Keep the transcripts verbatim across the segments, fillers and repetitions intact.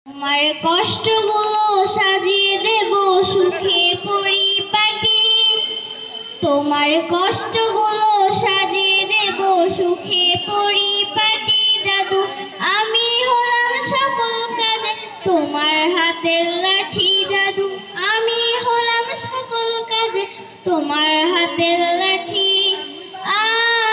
তোমার কষ্টগুলো সাজিয়ে দেব সুখে পরিপাটি, তোমার কষ্টগুলো সাজিয়ে দেব সুখে পরিপাটি। দাদু আমি হলাম সকল কাজে তোমার হাতের লাঠি, দাদু আমি হলাম সকল কাজে তোমার হাতের লাঠি। আ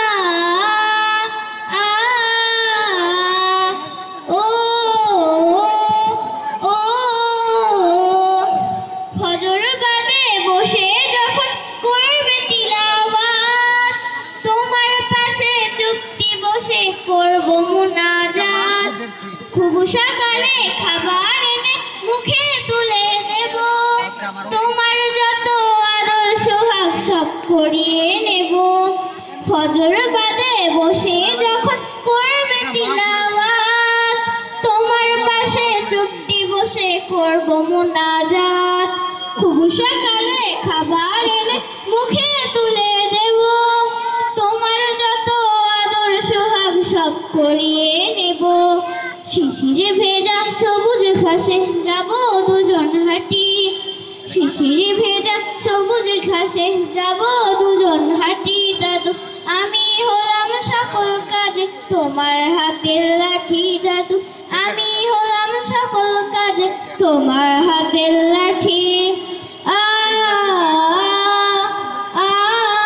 ফজর বাদে বসে যখন করবে তিলাওয়াত, তোমার পাশে চুপটি বসে করব মুনাজাত। খুব সকালে খাবার এনে মুখে তুলে দেব, তোমার যত আদর সোহাগ সব করিয়ে নেব। ফজর বাদে বসে যখন করবে তিলাওয়াত, তোমার পাশে চুপটি বসে করব মুনাজাত। খুব সকালে খাবার এনে মুখে তুলে দেব, তোমার যত আদর সোহাগ সব করিয়ে নেব। শিশিরে ভেজা সবুজ ঘাসে যাব দুজন হাঁটি, শিশিরে ভেজা সবুজ ঘাসে যাব দুজন হাঁটি। দাদু আমি হলাম সকল কাজে তোমার হাতের লাঠি, দাদু আমি হলাম সকল কাজে তোমার হাতের লাঠি। আ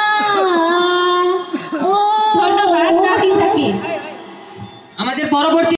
ধন্যবাদ রাফিজাকে। আমাদের পরবর্তী